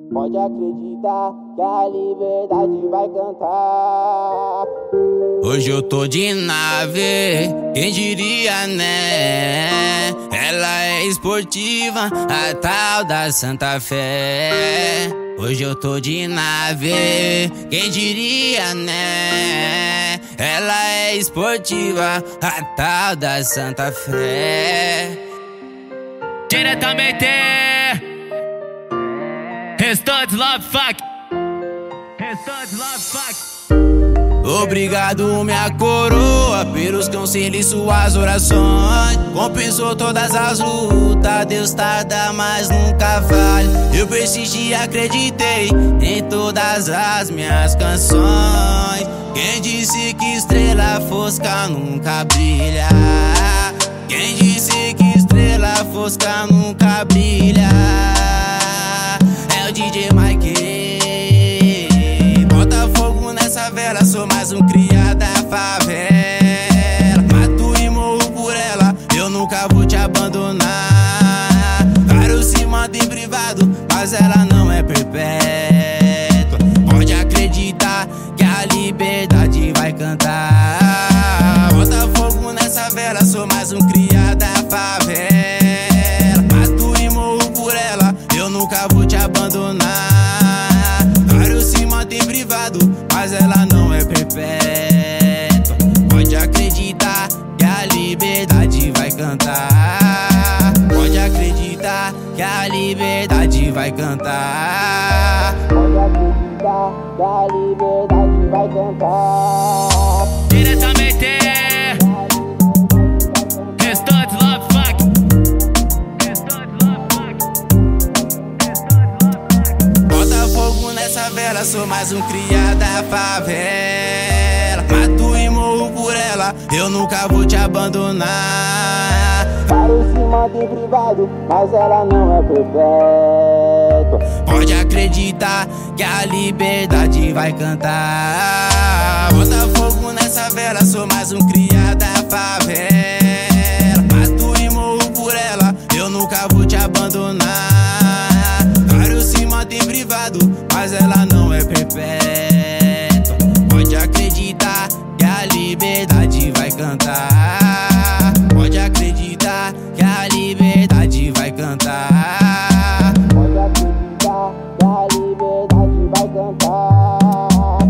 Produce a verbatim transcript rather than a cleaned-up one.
Pode acreditar que a liberdade vai cantar. Hoje eu tô de nave, quem diria, né? Ela é esportiva, a tal da Santa Fé. Hoje eu tô de nave, quem diria, né? Ela é esportiva, a tal da Santa Fé. Diretamente Restante Love Fuck Restante Love Fuck. Obrigado, minha coroa, pelos cancelei suas orações. Compensou todas as lutas, Deus tarda, mas nunca falha. Eu persisti e acreditei em todas as minhas canções. Quem disse que estrela fosca nunca brilha? Quem disse que estrela fosca nunca brilha? É o D J Mike. Bota fogo nessa vela, sou mais um cria da favela. Mato e morro por ela, eu nunca vou te abandonar. Vários se mantêm privado, mas ela não é perpétua. Pode acreditar que a liberdade vai cantar. Bota fogo nessa vela, sou mais um cria da favela. Mato e morro por ela, eu nunca vou te abandonar. Vários se mantêm privado, mas ela não é perpétua. Pode acreditar que a liberdade vai cantar. Pode acreditar que a liberdade vai cantar. Pode acreditar que a liberdade vai cantar. Diretamente Restante Love Fuck Restante Love Fuck Restante Love Fuck. Bota fogo nessa vela, sou mais um cria da favela. Mato e morro por ela, eu nunca vou te abandonar. Vários se mantêm privado, mas ela não é perpétua. Pode acreditar que a liberdade vai cantar. Bota fogo nessa vela, sou mais um cria da favela. Mato e morro por ela, eu nunca vou te abandonar. Vários se mantêm privado, mas ela não é perpétua. Pode acreditar que a liberdade vai cantar. Pode acreditar que a liberdade vai cantar. Pode acreditar que a liberdade vai cantar.